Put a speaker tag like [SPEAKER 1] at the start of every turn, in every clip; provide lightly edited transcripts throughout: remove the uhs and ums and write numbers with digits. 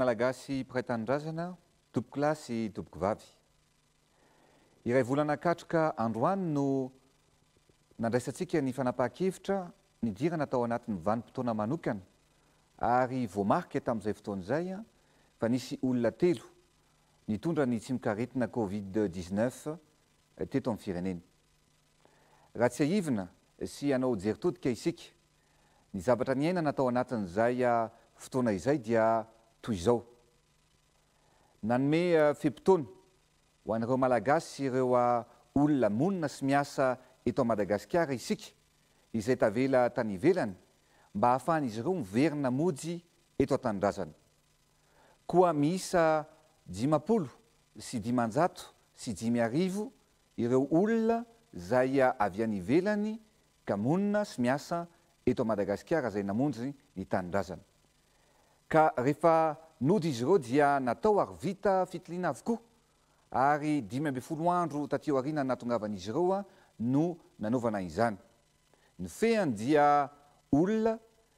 [SPEAKER 1] malagasy mpiray tanindrazana, tompoko lahy sy tompoko vavy. Iray volana katroka androany no nandraisantsika ny fanapahan-kevitra nidirana tao anatin'ny vanim-potoana manokana ary voamarika tamin'izay fotoana izay fa nisy olona telo nitondra ny tsy mikaretina Covid-19 teto amin'ny firenena. Raha tsy haivina sy hanao jeritodika isika, ny zavatra niainana tao anatin'izay fotoana izay dia toy izao. Nanome feim-potoana ho an'ireo malagasy sy ireo olona monina sy miasa eto Madagasikara isika izay tavela tany ivelany mba hahafahan'izy ireo miverina mody eto an-tanindrazana. Koa miisa 50 sy 500 sy 500 ireo olona izay avy any ivelany ka monina sy miasa eto Madagasikara izay namonjy ny tanindrazana. Ka rehefa nody izy ireo dia natao ary vita fitiliana avokoa ary 12 andro taty aoriana nahatongavan'izy ireo no nanaovana izany. Ny fehany dia olona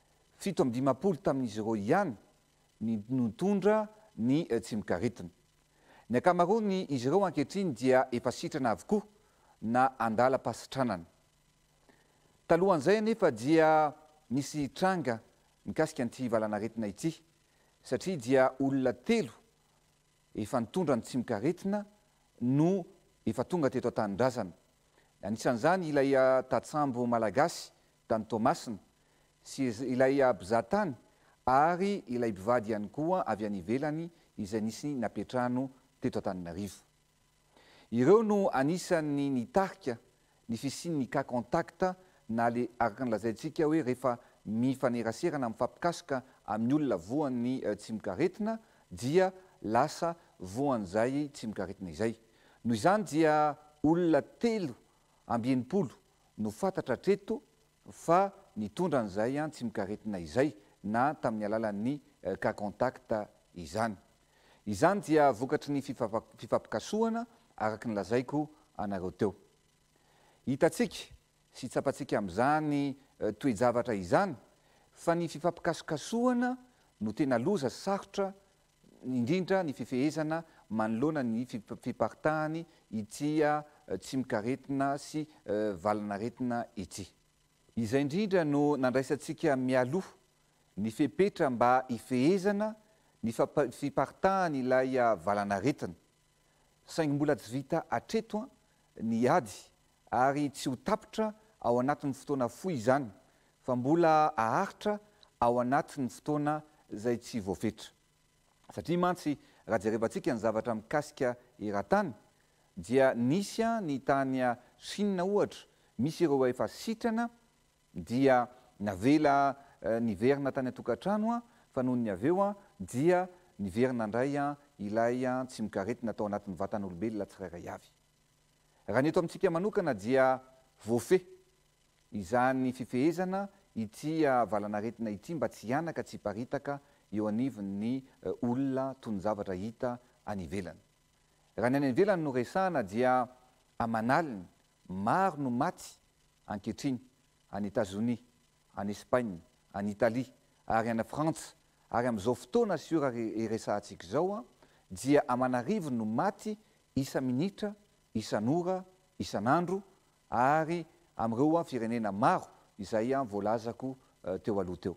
[SPEAKER 1] 750 tamin'izy ireo ihany nitondra ny tsy mikaretina. Ny ankamaroany izy ireo ankehitriny dia efa sitrana avokoa na andalam-pasitranana. Talohan'izay anefa dia nisy tranga mikasika an'ity valanaretina ity satria dia olona telo efa nitondra ny tsy mikaretina no efa tonga teto an-tanindrazana. Anisan'izany ilay tatsambo malagasy tany Tomasina sy ilay mpizahatany ary ilay mpivady ihany koa avy any ivelany izay nisy napetrahano teto Antananarivo. Ireo no anisan'ny nitarika ny fisian'ny cas contact na le araka ny lazaintsika hoe rehefa mifaneraserana mifampikasoka amin'ny olona voan'ny tsy mikaretina dia lasa voan'izay tsy mikaretina izay. Noho izany dia olona 380 no fantatra treto fa nitondra an'izay tsy mikaretina izay na tamin'ny alalan'ny cas contact izany. Izany dia vokatry ny fifampikasoana araka ny lazaiko anareo teo. Hitantsika sy tsapantsika amin'izany toe-javatra izany fa ny fifampikasokasoana no tena loza sarotra indrindra ny fifehezana manoloana ny fiparitahany ity tsy mikaretina sy valanaretina ity. Izay indrindra no nandraisantsika mialoha ny fepetra mba hifehezana ny fiparitahany ilay valanaretina. Saingy mbola tsy vita hatreto ny ady ary tsy ho tapitra ao anatin'ny fotoana fohy izany fa mbola haharitra ao anatin'ny fotoana izay tsy voafetra. Satria mantsy raha jerevantsika ny zavatra mikasika eran-tany dia nisy ny tany Chine ohatra, misy ireo efa sitrana dia navela niverina tany an-tokantrano fa noho ny avy eo dia niverina indray ilay tsy mikaretina tao anatin'ny vatan'olombelona tsirairay avy. Raha ny eto amintsika manokana dia voafeh izany fifehezana ity valanaretina ity mba tsy hianaka tsy hiparitaka eo anivon'ny olona toy ny zavatra hita any ivelany. Raha ny any ivelany no resahana dia aman'aliny maro no maty ankehitriny any États-Unis, any Espagne, any Italie ary any Frantsa ary amin'izao fotoana sy ora resahantsika izao dia aman'arivo no maty isa minitra, isan'ora, isan'andro ary amin'ireo firenena maro izay voalazako teo aloha teo.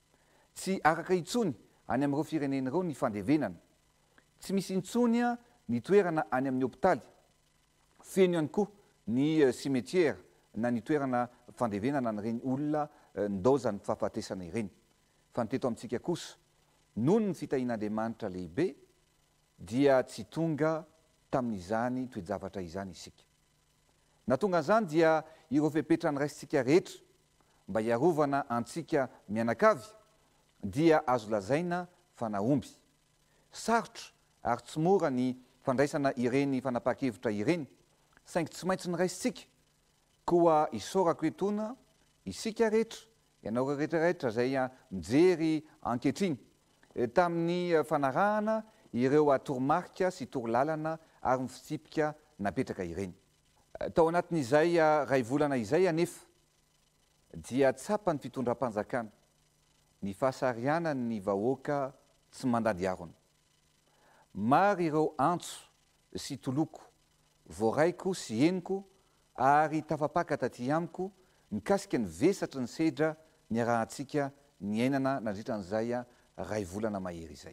[SPEAKER 1] Tsy araka intsony any amin'ireo firenena ireo ny fandevenana. Tsy misy intsony ny toerana any amin'ny hôpitaly. Feno ihany koa ny cimetière na ny toerana fandevenana n'ireny olona ndaozany fahafatesana ireny. Fa ny teto amintsika kosa, noho ny fitahian'Andriamanitra lehibe dia tsy tonga tamin'izany toe-javatra izany isika. Natonga an'izany dia ireo fepetra ny raisitsika rehetra mba hiarovana antsika mianakavy dia azo lazaina fa nahomby. Sarotra ary tsy mora ny fandraisana ireny fanapahan-kevitra ireny, saingy tsy maintsy ny raisitsika koa isaorako etona isika rehetra, ianao rehetrarehetra izay mijery ankehitriny tamin'ny fanarahana ireo toromarika sy torolalana ary ny fitsipika napetraka ireny. Tao anatin'izay ray volana izay anefa dia tsapa ny fitondram-panjakana ny fahasarianany ny vahoaka tsy mandady arona. Maro ireo antso sy toloko voaraiko sy eniko ary tafapaka taty amiko mikasika ny vesatra ny sedra ny arahantsika ny ainana nandritran'izay ray volana mahery izay.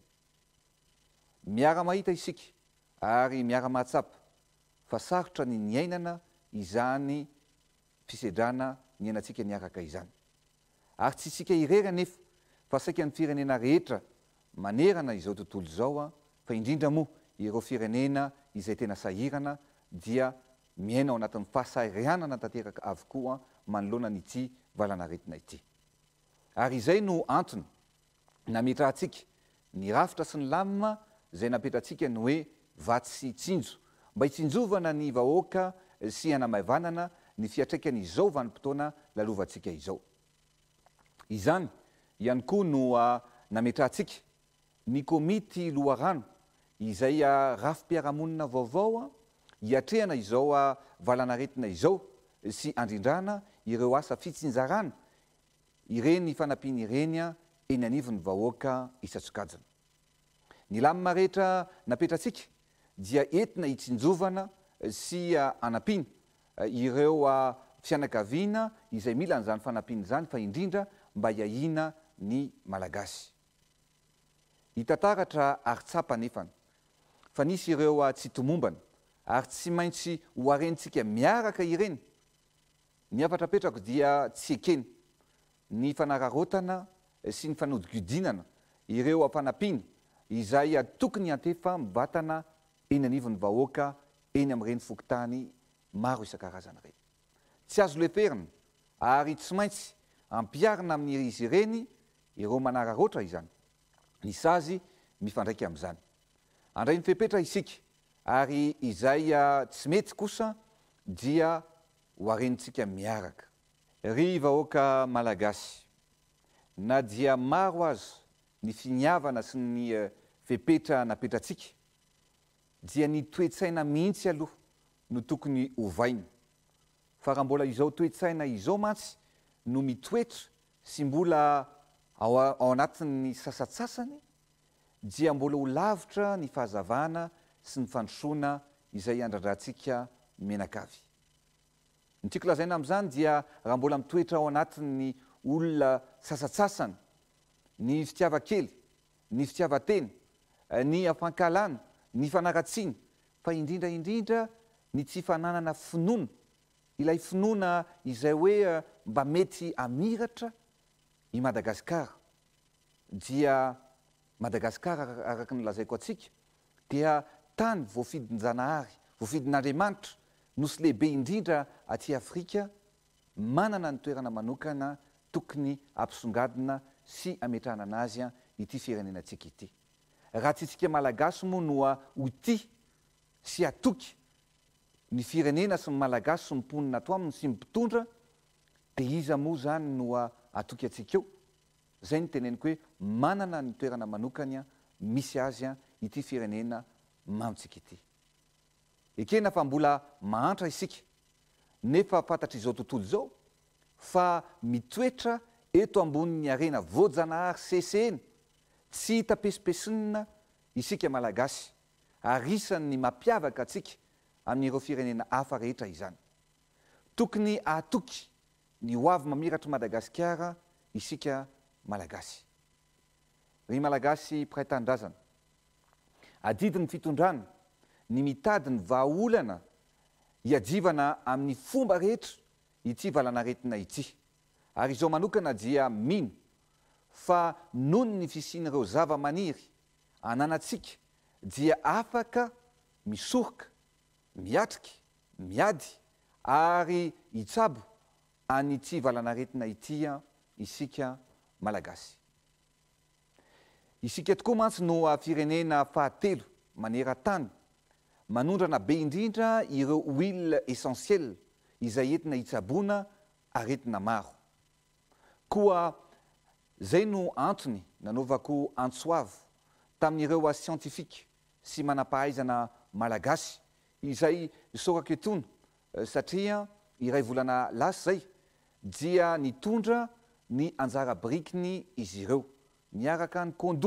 [SPEAKER 1] Miara mahita isika ary miara mahatsapa fa sarotra ny ainana izany fisedrana ny ainantsika niaraka izany. Ary tsy isika irery anefa fa saika ny firenena rehetra manerana izao tontolo izao fa indrindra moa ireo firenena izay tena sahirana dia miaina ao anatin'ny fahasarianana tanteraka avokoa manoloana n'ity valanaretina ity. Ary izay no antony nametrahantsika ny rafitra sy ny lamina izay napetrahantsika ny hoe vatsy sy tsinjo mba hitsinjovana ny vahoaka sy hanamavanana ny fiatraikany izao vanim-potoana lalovantsika izao. Izany ihany koa no nametrahantsika ny komity loharano izay rafim-piarahamonina vaovao hiatrehana izao valanaretina izao sy andrindrana ireo asa fitsinjarana ireny fanampiana ireny eny anivon'ny vahoaka isatsokajana. Ny lamina rehetra napetratsika dia entina hitsinjovana sy anampiana ireo fianakaviana izay mila an'izany fanampiana izany fa indrindra mba hiahina ny malagasy. Hitantaratra ary tsapa nefany fa nisy ireo tsy tomombana ary tsy maintsy hoarentsika miaraka ireny. Ny afatrapetrako dia tsy ekeny ny fanararotana sy ny fanodigodinana ireo fanampiana izay tokony antefa mivatana eny anivon'ny vahoaka eny amin'ireny fokontany maro isan-karazana ireny. Tsy azo leferina ary tsy maintsy ampiarina amin'izy ireny ireo manararotra izany. Ny sazy mifandraika amin'izany. Andray ny fepetra isika ary izay tsy mety kosa dia hoarentsika miaraka. Ry vahoaka malagasy, na dia maro azo ny finiavana sy ny fepetra napetratsika dia ny toe-tsaina mihitsy aloha no tokony hovaina. Fa raha mbola izao toe-tsaina izao mantsy no mitoetra sy mbola ao anatin'ny sasatsasany dia mbola ho lavitra ny fahazavana sy ny fandrosoana izay andradrantsika menakavy. Ny tiako lazaina amin'izany dia raha mbola mitoetra ao anatin'ny olona sasatsasany ny fitiava-kely, ny fitiavan-tena, ny afankalana, ny fanaratsiana, fa indrindra ny tsy fananana finoana, ilay finoana izay hoe mba mety amiratra i Madagasikara. Dia Madagasikara araka ny lazaiko atsika dia tany voafidin-janahary, voafidin'Andriamanitra, nosy lehibe indrindra aty Afrika, manana ny toerana manokana tokony ampisongadina sy ametrahana anazy ity firenenantsika ity. Raha tsy isika malagasy moa no ho tia sy atoky ny firenena sy ny malagasy sy mimponina ato aminy sy mimpitondra, dia iza moa zany no atoky atsika eo? Zay ny teneniko hoe manana ny toerana manokany misy azy ity firenena mamitsika ity. Ekena fa mbola mahantra isika nefa fantatra izao tontolo izao fa mitoetra eto ambonin'ny arena voajanahary seseny, tsy hita pesipesina isika malagasy, ary isan'ny mampiavaka atsika amin'ireo firenena hafa rehetra izany. Tokony atoky ny hoavy mamiratra Madagasikara isika malagasy. Ry malagasy mpiray tanindrazana, adidin'ny fitondrana ny mitady ny vahaolana hiadivana amin'ny fomba rehetra ity valanaretina ity. Ary izao manokana dia mino fa noho ny fisian'ireo zava-maniry ananatsika dia afaka misoroka, miatrika, miady ary hitsabo anyity valanaretina ity isika malagasy. Isika tokoa mantsy no firenena fahatelo maneran-tany manondrana be indrindra ireo huile essentiel izay entina hitsaboana aretina maro. Koa zay no antony nanaovako antsoavo tamin'ireo siantifika sy manam-pahaizana malagasy izay sorako etony satria iray volana lasa zay dia nitondra ny anjara brikiny izy ireo miaraka ny kondo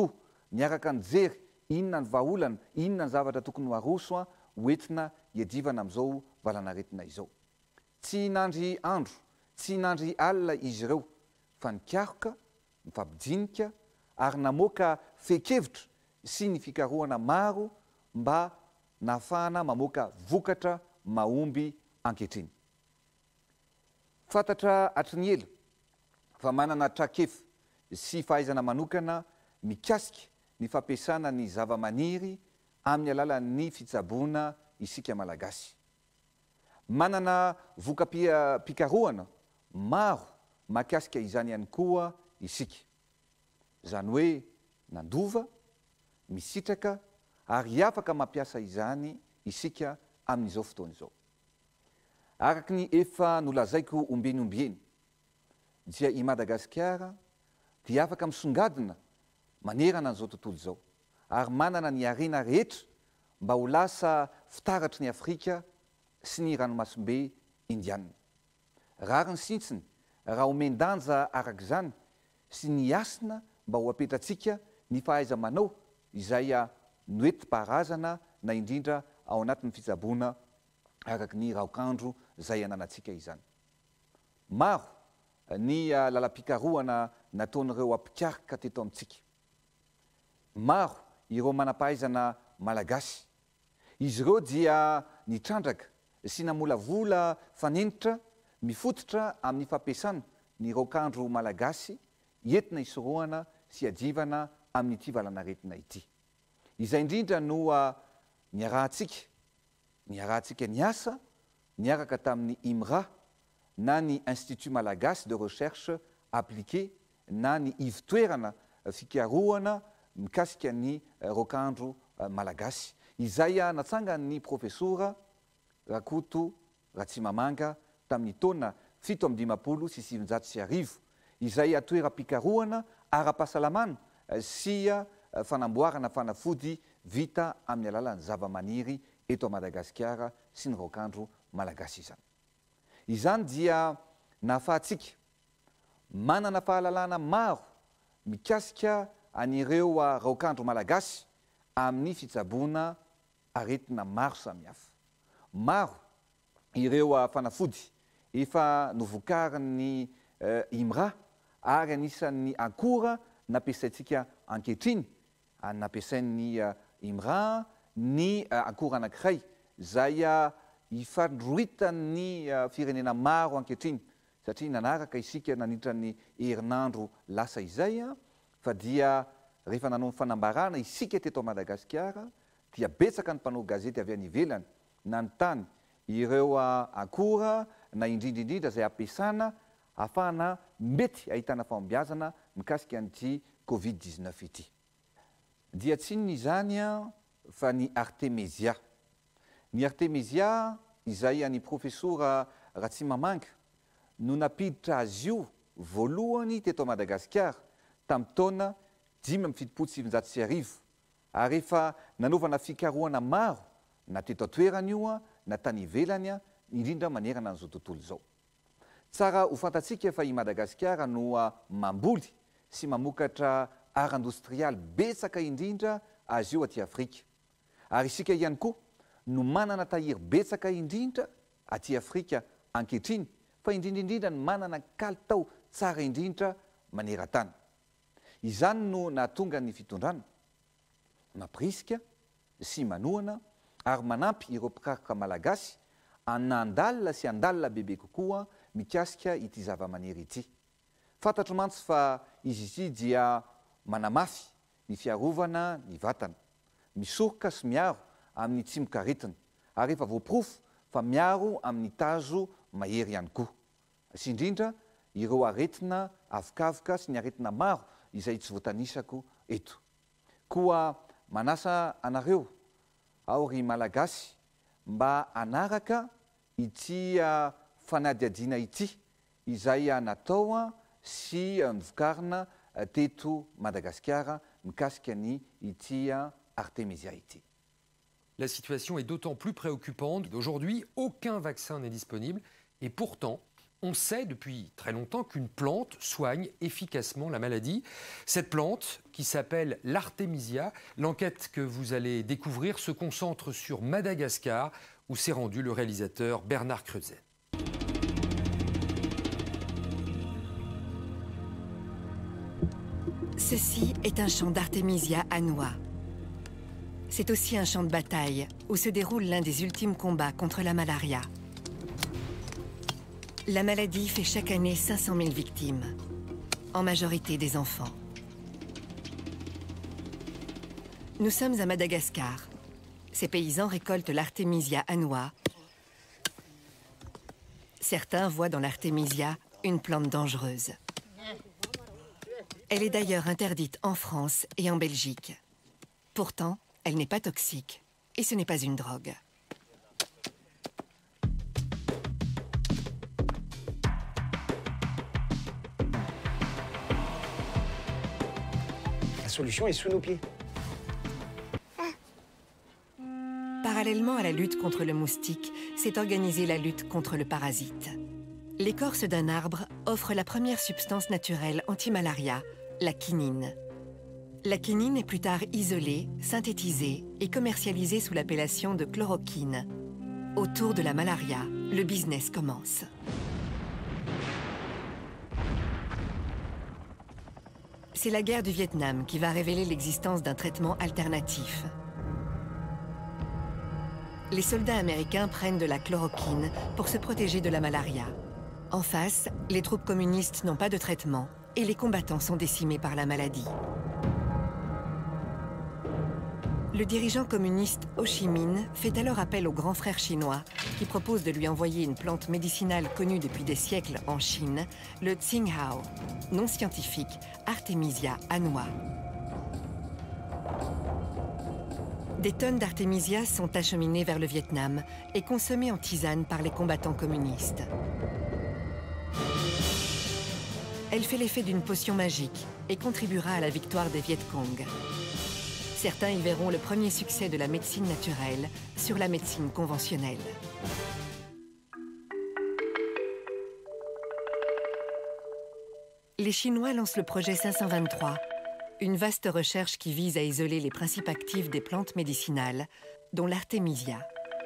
[SPEAKER 1] miaraka nijery inona ny vahaolana, inona ny zavatra tokony ho aroso hoentina hiadivana amin'izao valanaretina izao. Tsy inandry andro, tsy inandry alina izy ireo, fa nikaroka, mifampidinika ary namoaka fekevitra sy ny fikarohana maro mba nahafahana mamoaka vokatra mahomby ankehitriny. Fantatra hatry ny ela fa manana trakefa sy fahaizana manokana mikasika ny fampiasana ny zavamaniry amin'ny alalan'ny fitsaboana isika malagasy. Manana vokam-pikarohana maro mahakasika izany ihany koa isika. Izany hoe nandova, misitraka ary afaka mampiasa izany isika amin'izao fotoana izao. Araka ny efa nolazaiko ombieny dia i Madagasikara dia afaka misongadina manerana an'izao tontolo izao ary manana ny harena rehetra mba ho lasa fitaratry ny Afrika sy ny ranomasimbe indianina. Rariny sintsiny raha omendanja arak'izany sy ny asina mba ho apetratsika ny fahaiza-manao izay noentim-paharazana na indrindra ao anatin'ny fitsaboana araka ny raokandro izay ananantsika izany. Maro ny lalam-pikarohana nataon'ireo ampikaroka teto amintsika. Maro ireo manam-pahaizana malagasy. Izy ireo dia nitrandraka sy namolavola fanenitra mifototra amin'ny fampiasana ny raokandro malagasy entina hisorohana sy adivana amin'ity valanaretina ity. Izay indrindra no niarahantsika niasa niaraka tamin'ny IMRA na ny Institut Malagasy de Recherche Appliquée na ny ivitoerana fikarohana mikasika ny raokandro malagasy izay natsangan'ny profesora Rakoto Ratsimamanga tamin'ny taona 1750 izay toeram-pikarohana ara-pahasalamana sy fanamboarana fanafody vita amin'ny alalan'ny zavamaniry eto a Madagasikara sy ny raokandro malagasy izany. Izany dia nahafahantsika manana fahalalana maro mikasika an'ireo raokandro malagasy amin'ny fitsaboana aretina maro samihafa. Maro ireo fanafody efa novokarin'ny IMRA ary anisan'ny akora nampiasaintsika ankehitriny, nampiasain'ny IMRA ny akora anankiray izay ifandroitan'ny firenena maro ankehitriny satria nanaraka isika nanitra ny herinandro lasa izay fa dia rehefa nanao ny fanambarana isika teto a Madagasikara dia betsaka ny mpanao gazety avy any ivelany nanontany ireo akora na indrindraindrindra izay ampiasana ahafahana mety ahitana fahombiazana mikasika an'ity Covid-19 ity. Dia tsy inona izany fa ny Artemisia. Ny Artemisia izay any profesora Ratsimamanga no napiditra azy io voalohany teto a Madagasikara tamin'ny taona 1770 ary rehefa nanaovana fikarohana maro na teto atoerana io na tany ivelany indrindra manerana an'izao tontolo izao. Tsara ho fantatsika fa i Madagasikara no mamboly sy mamokatra art industrial betsaka indrindra azy io aty Afrika. Ary isika ihany koa no manana tahiry betsaka indrindra aty Afrika ankehitriny fa indrindra ny manana kalitao tsara indrindra maneran-tany. Izany no nahatonga ny fitondrana mampirisika sy manohana ary manampy ireo mpikaroka malagasy anandalina sy andalina bebe kokoa mikasika ity zavamaniry ity. Fantatro mantsy fa izy ity dia manamafy ny fiarovana ny vatana, misoroka sy miaro amin'ny tsy mikaretina ary rehefa voaporofo fa miaro amin'ny tazo mahery ihany koa. Sy indrindra ireo aretina avokavoka sy ny aretina maro izay tsy voatanisako eto. Koa manasa anareo ao ry malagasy mba anaraka ity fanadiadiana ity izay natao sy nivokarina teto Madagasikara mikasika ny ity Artemisia ity.
[SPEAKER 2] La situation est d'autant plus préoccupante. Aujourd'hui, aucun vaccin n'est disponible et pourtant, On sait depuis très longtemps qu'une plante soigne efficacement la maladie. Cette plante, qui s'appelle l'artémisia, l'enquête que vous allez découvrir se concentre sur Madagascar, où s'est rendu le réalisateur Bernard Creuset.
[SPEAKER 3] Ceci est un champ d'artémisia à noix. C'est aussi un champ de bataille où se déroule l'un des ultimes combats contre la malaria. La maladie fait chaque année 500 000 victimes, en majorité des enfants. Nous sommes à Madagascar. Ces paysans récoltent l'artémisia à noix. Certains voient dans l'artémisia une plante dangereuse. Elle est d'ailleurs interdite en France et en Belgique. Pourtant, elle n'est pas toxique et ce n'est pas une drogue.
[SPEAKER 4] La solution est sous nos pieds.
[SPEAKER 3] Parallèlement à la lutte contre le moustique, s'est organisée la lutte contre le parasite. L'écorce d'un arbre offre la première substance naturelle anti-malaria, la quinine. La quinine est plus tard isolée, synthétisée et commercialisée sous l'appellation de chloroquine. Autour de la malaria, le business commence. C'est la guerre du Vietnam qui va révéler l'existence d'un traitement alternatif. Les soldats américains prennent de la chloroquine pour se protéger de la malaria. En face, les troupes communistes n'ont pas de traitement et les combattants sont décimés par la maladie. Le dirigeant communiste Ho Chi Minh fait alors appel au grand frère chinois qui propose de lui envoyer une plante médicinale connue depuis des siècles en Chine, le Tsing-Hao, nom scientifique Artemisia annua. Des tonnes d'artémisia sont acheminées vers le Vietnam et consommées en tisane par les combattants communistes. Elle fait l'effet d'une potion magique et contribuera à la victoire des Viet Cong. Certains y verront le premier succès de la médecine naturelle sur la médecine conventionnelle. Les Chinois lancent le projet 523, une vaste recherche qui vise à isoler les principes actifs des plantes médicinales, dont l'artémisia.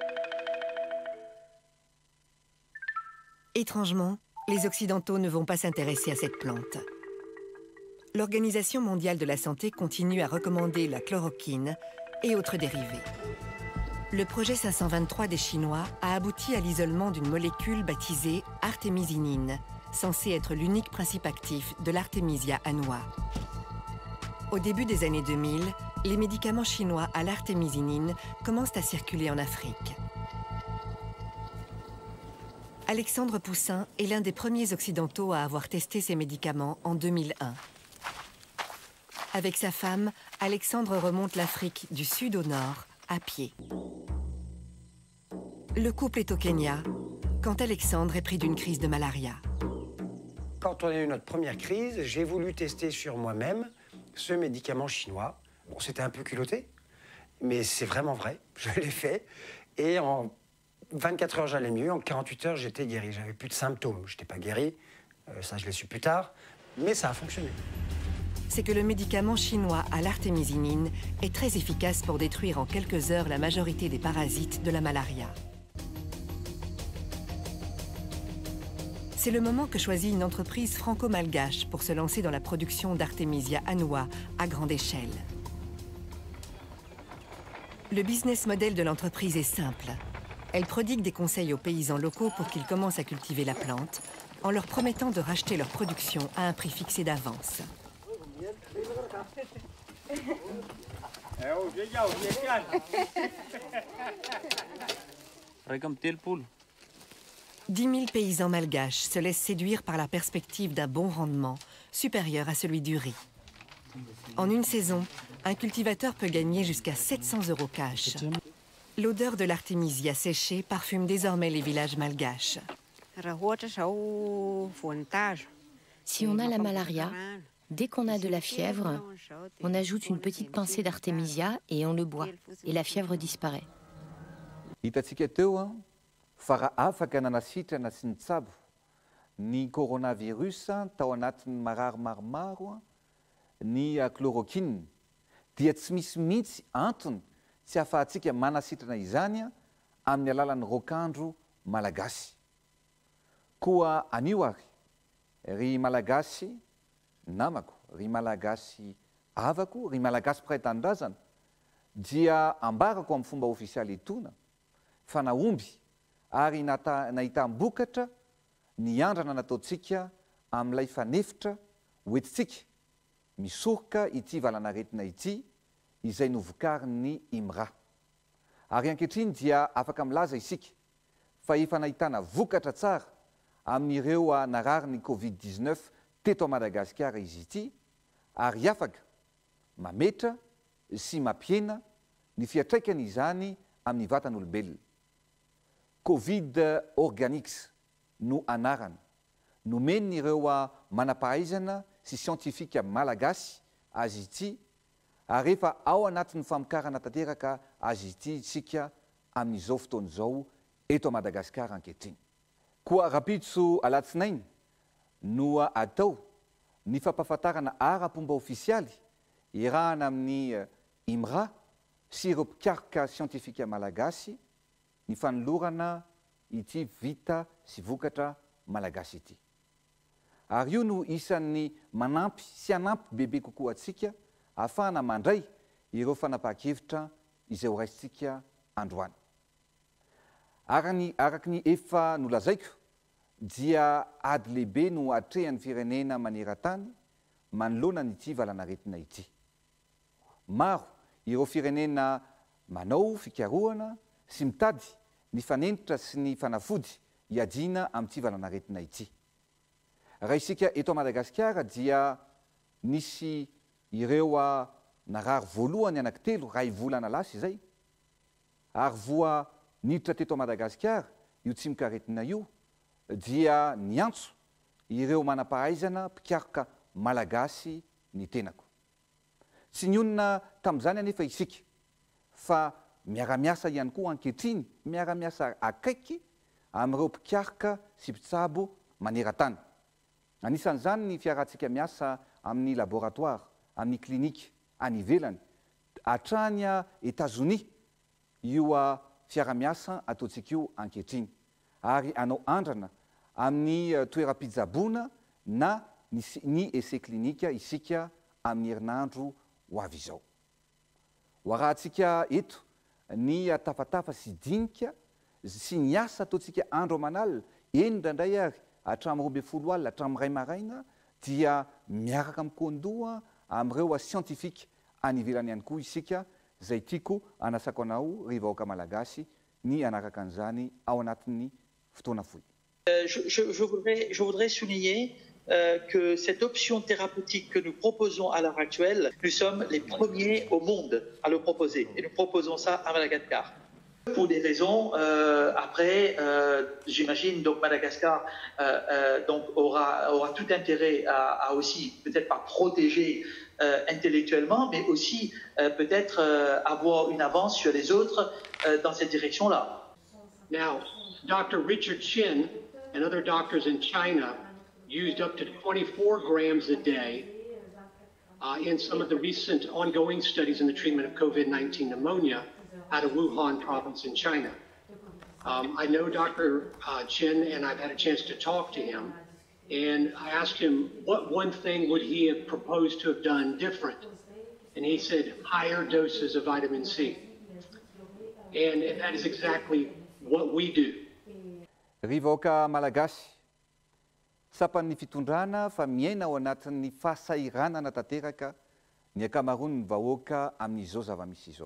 [SPEAKER 3] Étrangement, les Occidentaux ne vont pas s'intéresser à cette plante. L'Organisation mondiale de la santé continue à recommander la chloroquine et autres dérivés. Le projet 523 des Chinois a abouti à l'isolement d'une molécule baptisée artémisinine, censée être l'unique principe actif de l'artémisia annua. Au début des années 2000, les médicaments chinois à l'artémisinine commencent à circuler en Afrique. Alexandre Poussin est l'un des premiers occidentaux à avoir testé ces médicaments en 2001. Avec sa femme, Alexandre remonte l'Afrique du sud au nord, à pied. Le couple est au Kenya, quand Alexandre est pris d'une crise de malaria.
[SPEAKER 4] Quand on a eu notre première crise, j'ai voulu tester sur moi-même ce médicament chinois. Bon, c'était un peu culotté, mais c'est vraiment vrai. Je l'ai fait. Et en 24 heures, j'allais mieux. En 48 heures, j'étais guéri. J'avais plus de symptômes. Je n'étais pas guéri. Ça, je l'ai su plus tard. Mais ça a fonctionné.
[SPEAKER 3] C'est que le médicament chinois à l'artémisinine est très efficace pour détruire en quelques heures la majorité des parasites de la malaria. C'est le moment que choisit une entreprise franco-malgache pour se lancer dans la production d'artémisia annua à grande échelle. Le business model de l'entreprise est simple. Elle prodigue des conseils aux paysans locaux pour qu'ils commencent à cultiver la plante, en leur promettant de racheter leur production à un prix fixé d'avance.
[SPEAKER 5] Comme tel poule.
[SPEAKER 3] 10 000 paysans malgaches se laissent séduire par la perspective d'un bon rendement, supérieur à celui du riz. En une saison, un cultivateur peut gagner jusqu'à 700 € cash. L'odeur de l'artémisia séchée parfume désormais les villages malgaches.
[SPEAKER 6] Si on a la malaria, dès qu'on a de la fièvre, on ajoute une petite pincée d'artémisia et on le boit. Et la fièvre disparaît.
[SPEAKER 1] Hitatsika teo fa raha afaka nanasitrana sy ny tsabo ny coronavirus tao anatin'ny marary maromaro ny chloroquine dia tsy misy mihitsy antony tsy ahafahantsika manasitrana izany amin'ny alalan'ny rokandro malagasy. Koa anio ary ry malagasy namako, ry malagasy avako, ry malagasy mpiray tanindrazana dia ambarako amin'ny fomba ofisialy etona fa naomby ary nahitambokatra ny andrana nataontsika amin'ilay fanefitra hoentitsika misoroka ity valanaretina ity izay novokarin'ny IMRA. Ary ankehitriny dia afaka milaza isika fa efa nahitana vokatra tsara amin'ireo narary ny Covid-19 teto Madagasikara izy ity ary afaka mametra sy mampiena ny fiatraikany izany amin'ny vatan'olombelona. Covid Organics no anarany, nomeny ireo manampahaizana sy siantifika malagasy azy ity ary rehefa ao anatin'ny famokarana tanteraka azy ity isika amin'izao fotoan'izao eto Madagasikara ankehitriny. Koa rapitso alatsinainy no atao ny fampahafantarana ara-pomba ofisialy irahana amin'ny IMRA sy ireo mpikaroka siantifika malagasy ny fanolorana ity vita sy vokatra malagasy ity. Ary io no isan'ny manampy sy anampy bebe kokoa atsika ahafahana mandray ireo fanapahan-kevitra izay ho raisitsika androany. Araky ny efa nolazaiko dia ady lehibe no atrehan'ny firenena maneran-tany manoloana nyity valanaretina ity. Maro ireo firenena manao fikarohana sy mitady ny fanenitra sy ny fanafody hiadiana amin'ity valanaretina ity. Raha isika eto Madagasikara dia nisy ireo narary voalohany anankitelo ray volana lasa izay ary voa niditra teto Madagasikara io tsy mikaretina io dia niantso ireo manampahaizana mpikaroka malagasy ny tenako. Tsy nionina tamin'izany anefa isika fa miara-miasa ihany koa ankehitriny, miara-miasa akaiky amin'ireo mpikaroka sy mpitsabo maneran-tany. Anisan'izany ny fiarahantsika miasa amin'ny laboratoire, amin'ny klinika any ivelany, hatrany États-Unis io fiara-miasa ataontsika io ankehitriny. Ary anao andrana amin'ny toeram-pitsaboana na ny essai klinika isika amin'ny herinandro ho avy izao. Ho arahantsika eto ny tafatafa sy dinika sy ny asa ataontsika andro aman'alina indraindray ary hatramin'ny 12 alina hatramin'ny 2 maraina dia miaraka mikondoa amin'ireo siantifika any ivelany ihany koa isika zay tiako anasako anao ry vahoaka malagasy ny anaraka an'izany ao anatin'ny fotoana fohy.
[SPEAKER 5] Je voudrais souligner que cette option thérapeutique que nous proposons à l'heure actuelle, nous sommes les premiers au monde à le proposer. Et nous proposons ça à Madagascar. Pour des raisons, après, j'imagine, donc Madagascar donc aura tout intérêt à aussi, peut-être pas protéger intellectuellement, mais aussi peut-être avoir une avance sur les autres dans cette direction-là.
[SPEAKER 7] Now, Dr. Richard Chin and other doctors in China used up to 24 grams a day in some of the recent ongoing studies in the treatment of COVID-19 pneumonia out of Wuhan province in China. I know Dr. Chin, and I've had a chance to talk to him, and I asked him what one thing would he have proposed to have done different, and he said higher doses of vitamin C, and that is exactly what we do.
[SPEAKER 1] Ry vahoaka malagasy, tsapan'ny fitondrana fa miaina ao anatin'ny fahasairanana tanteraka ny ankamaroan'ny vahoaka amin'izao zava-misy izao.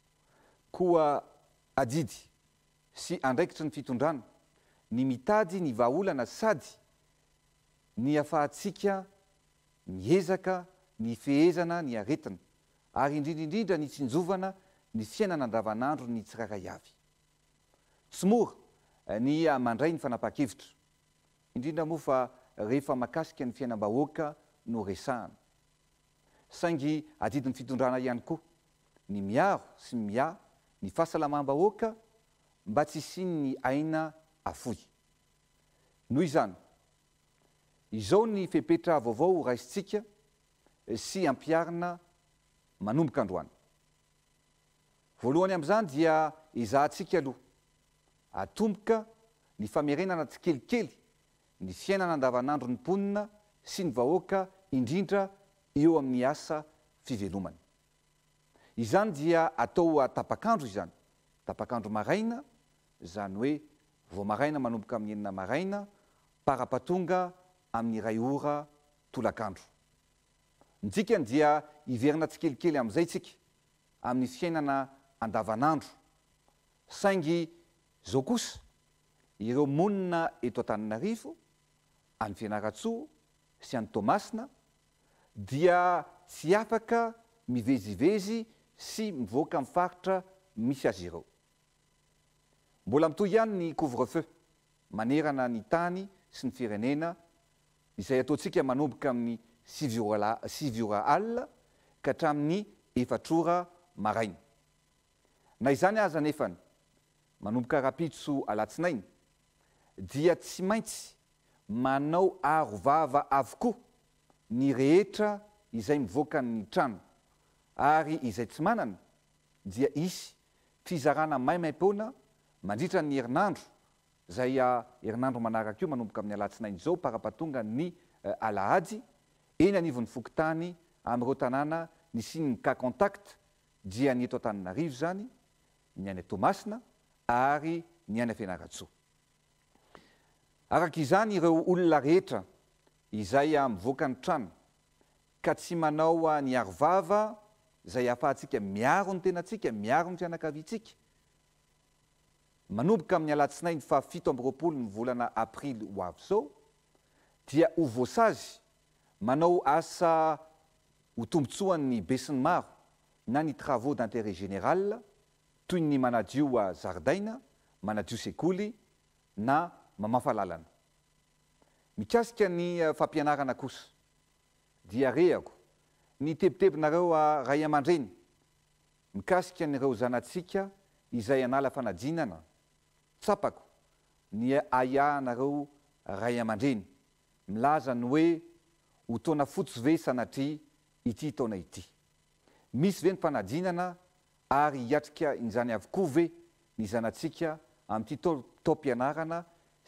[SPEAKER 1] Koa adidy sy andraikitry ny fitondrana ny mitady ny vahaolana sady ny ahafahantsika miezaka ny fehezana ny aretina ary indrindrindrindra ny tsinjovana ny fiainana andavanandro ny tsiraray avy. Tsy mora ny mandray ny fanapahan-kevitra, indrindra moa fa rehefa makasika ny fiainam-bahoaka no resahana. Saingy adidin'ny fitondrana ihany koa ny miaro sy mia ny fahasalamam-bahoaka mba tsy isiany ny aina afoy. Noho izany izao ny fepetra vaovao raisitsika sy ampiarina manomboka androany. Voalohany amin'izany dia izahantsika aloha atomboka ny famerenana tsikelikely ny fiainana andavanandro ny mponina sy ny vahoaka indrindra eo amin'ny asa fivelomany. Izany dia atao tapakandro izany, tapakandro maraina, zany hoe vao maraina manomboka amin'ny enina maraina parapatonga amin'ny iray ora tolakandro. Ny dikany dia iverina tsikelikely amin'izay tsika amin'ny fiainana andavanandro. Saingy zao kosa ireo monina eto Antananarivo, any Fianaratsoa sy any Toamasina dia tsy afaka mivezivezy sy mivoaka amin'ny faritra misy azy ireo. Mbola mitoy ihany ny couvre-feu manerana ny tany sy ny firenena izay ataontsika manomboka amin'ny 6 ora alina ka hatramin'ny 4 ora maraina. Na izany aza nefany manomboka rapitso alatsinainy dia tsy maintsy manao arovava avokoa ny rehetra izay mivoaka ny trano, ary izay tsy manana dia isy fizarana maimaim-poana mandritra ny herinandro, zay herinandro manaraka io manomboka amin'ny alatsinainy zao parapatonga ny alahady eny anivon'ny fokontany amin'ireo tanàna ny sininy cas contact dia ny eto Antananarivo zany, ny any Toamasina ary ny any Fianaratsoa. Araka izany ireo olona rehetra izay mivoaka ny trano ka tsy manao ny arovava zay ahafahantsika miaro ny tenatsika, miaro ny fianakaviantsika, manomboka amin'ny alatsinainy fa 7 ny volana aprily ho avy zao dia ho voasazy manao asa ho tombotsoan'ny be sy ny maro na ny travaux d'intérêt général toy ny manadio zaridaina, manadio sekoly na mamafa lalana. Mikasika ny fampianarana kosa dia rehako ny tebitebinareo ray aman-dreny mikasika n'ireo zanatsika izay anala fanadinana, tsapako ny aiahanareo ray aman-dreny milaza ny hoe ho taona fotsy ve sanatria ity taona ity. Misy ve ny fanadinana ary hiatrika izany avokoa ve ny zanatsika amin'ity taom-pianarana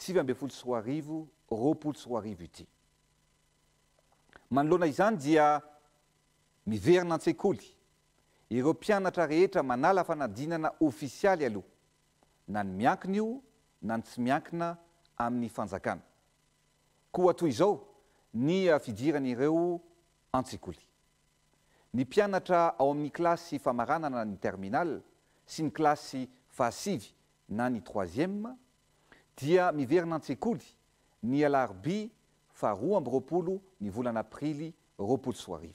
[SPEAKER 1] 2024 ity. Manoloana izany dia miverina an-tsekoly ireo mpianatra rehetra manala fanadinana ofisialy aloha, na ny miankina io na ny tsy miankina amin'ny fanjakana. Koa toy izao ny fidiran'ireo an-tsekoly. Ny mpianatra ao amin'ny klasy famaranana ny terminal sy ny klasy fahasivy na ny 3e dia miverina an-tsekoly ny alarobia fa 12 ny volana aprily 2024.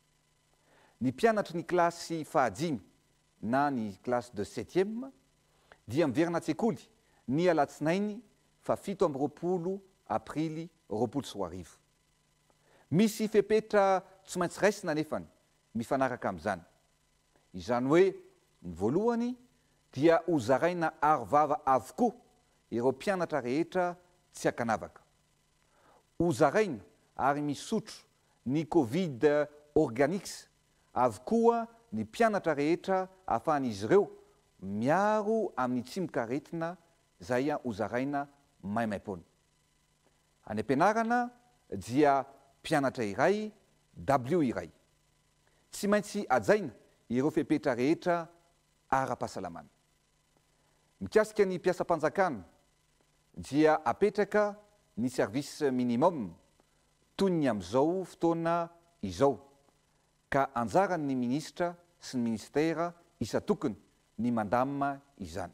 [SPEAKER 1] Ny mpianatra ny klasy fahadimy na ny klasy de 7e dia miverina an-tsekoly ny alatsinainy fa 17 aprily 2024. Misy fepetra tsy maintsy raisina nefany mifanaraka amin'izany. Izany hoe ny voalohany dia ho zaraina arovava avokoa ireo mpianatra rehetra tsy akanavaka. Ho zaraina ary misotro ny Covid organique avokoa ny mpianatra rehetra ahafahan'izy ireo miaro amin'ny tsimon-karetina zay ho zaraina maimaim-poana. Any am-pianarana dia mpianatra iray, W iray. Tsy maintsy ajaina ireo fepetra rehetra ara-pahasalamana. Mikasika ny mpiasam-panjakana dia apetraka ny service minimum toy ny amin'izao fotoana izao, ka anjaran'ny ministra sy ny ministera isatokony ny mandamina izany.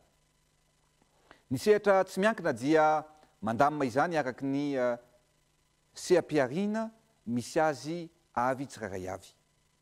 [SPEAKER 1] Ny sehatra tsy miankina dia mandamina izany araky ny seha-piarina misy azy avy tsirairay avy.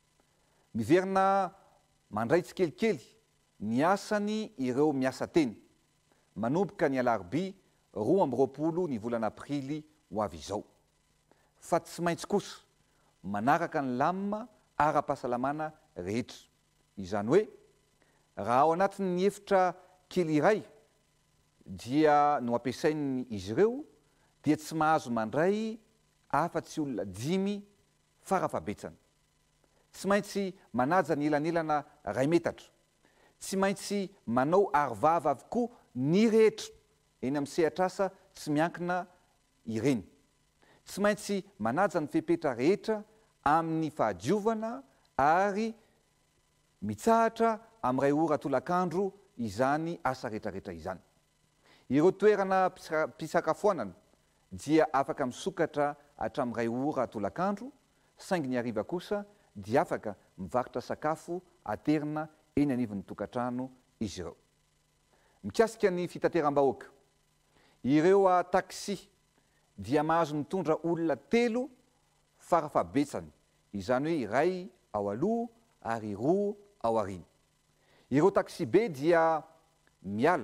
[SPEAKER 1] Miverina mandray tsikelikely ny asany ireo miasa teny manomboka ny alarobia 20 ny volana aprily ho avy izao. Fa tsy maintsy kosa manaraka ny lamina ara-pahasalamana rehetra. Izany hoe raha ao anatin'ny efitra kely iray dia no ampiasainy izy ireo dia tsy mahazo mandray afa-tsy olona 5 farafabetsany. Tsy maintsy manaja ny elanelana 2 metatra. Tsy maintsy manao arovava avokoa ny rehetra eny amin'ny sehatrasa tsy miankina ireny. Tsy maintsy manaja ny fepetra rehetra amin'ny fahadiovana ary mitsahatra amin'ny 2 ora tolakandro izany asa rehetrarehetra izany. Ireo toerana mpisakafoanana dia afaka misokatra hatramin'ny 2 ora tolakandro, saingy ny hariva kosa dia afaka mivarotra sakafo aterina eny anivon'ny tokantrano izy ireo. Mikasika ny fitateram-bahoaka, ireo taxi dia mahazo mitondra olona 3 farafabetsany, izany hoe iray ao aloha ary 2 ao aoriana. Ireo taxi be dia miala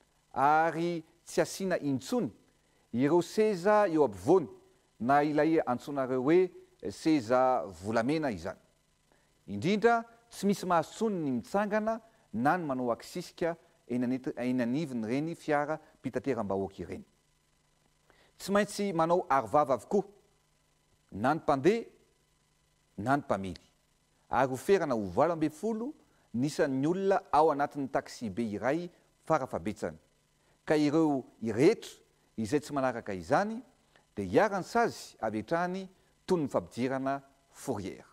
[SPEAKER 1] ary tsy asiana intsony ireo seza eo ampovoany na ilay antsonareo hoe seza volamena izany. Indrindra tsy misy mahazotsony ny mitsangana na ny manao akisisika eny anivony reny fiara mpitateram-bahoaka ireny. Tsy maintsy manao arovava avokoa na ny mpandeha na ny mpamily, ary oferana ho 80 nisan'ny olona ao anatin'ny taxi be iray farafabetsany. Ka ireo irehetra izay tsy manaraka izany dia hiarany sazy avy hatrany toy ny fampidirana fourrière.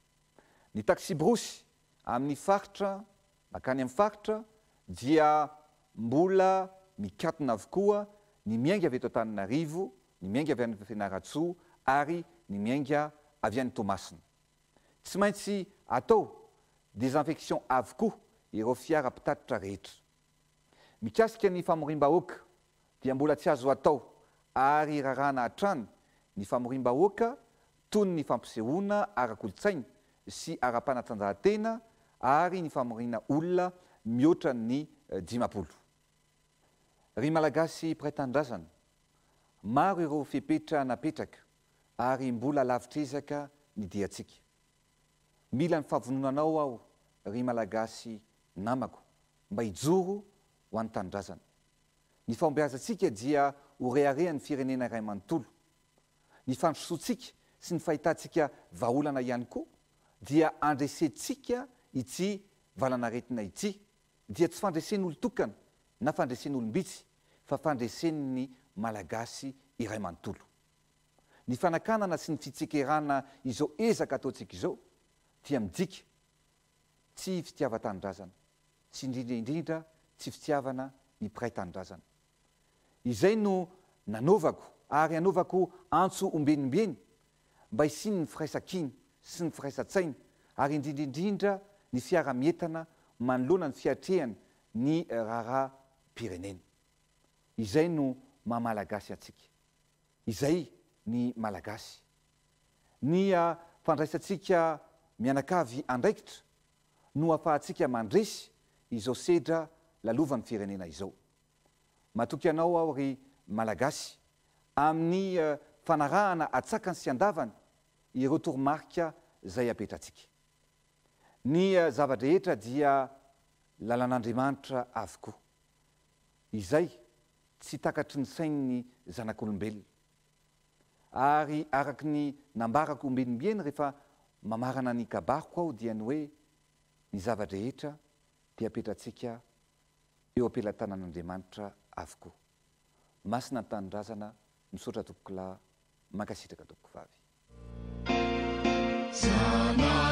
[SPEAKER 1] Ny taxi brosy amin'ny faritra makany amin'ny faritra dia mbola mikatona avokoa ny miainga avy eto Antananarivo, ny miainga avy any Fianarantsoa ary ny miainga avy any Toamasina. Tsy maintsy atao désinfection avokoa ireo fiara mpitatitra rehetra. Mikasika ny famorim-bahoaka dia mbola tsy azo atao ary rarana hatrany ny famorim-bahoaka toy ny fampisehoana ara-kolontsaina sy ara-panatanjahantena ary ny famorina olona mihoatra ny 50. Ry malagasy mpiray tanindrazana, maro ireo fepetra napetraka ary mbola lavitrezaka ny diantsika. Mila ny fahavononanao aho, ry malagasy namako, mba hijoro ho an'ny tanindrazana. Ny fombeazantsika dia ho reharehan'ny firenena iray manontolo. Ny fandrosoantsika sy ny fahitantsika vahaolana ihany koa dia andresentsika ity valanaretina ity dia tsy fandresen'olo tokana na fandresen'olombitsy fa fandresen'ny malagasy iray manontolo. Ny fanakanana sy ny fitsekerana izao ezaka ataontsika izao dia midika tsy fitiava-tanindrazana sy indrindra tsy fitiavana ny mpiray tanindrazana. Izay no nanaovako ary anaovako antso ombenimbeny mba hisiny ny firaisan-kiny sy ny firaisan-tsaina ary indrindra ny fiara-mientana manoloana ny fiatrehany ny raharaham-pirenena. Izay no maha-malagasy atsika. Izay ny malagasy. Ny fandraisantsika mianakavy andraikitra no ahafahantsika mandresy izao sedra lalovan'ny firenena izao. Matoky anao aho ry malagasy amin'ny fanarahana atsakany sy andavany ireo toromarika izay apetratsika. Ny zava-drehetra dia lalan'Andriamanitra avokoa. Izay tsy takatry ny sain'ny zanak'olombelona. Ary araky ny nambarako ombenimbeny rehefa mamarana ny kabariko aho dia ny hoe ny zava-drehetra dia apetratsika eo am-pelantanan'Andriamanitra avokoa. Masina ny tanindrazana, misaotra tompoko lahy, mankasitraka tompoko vavy.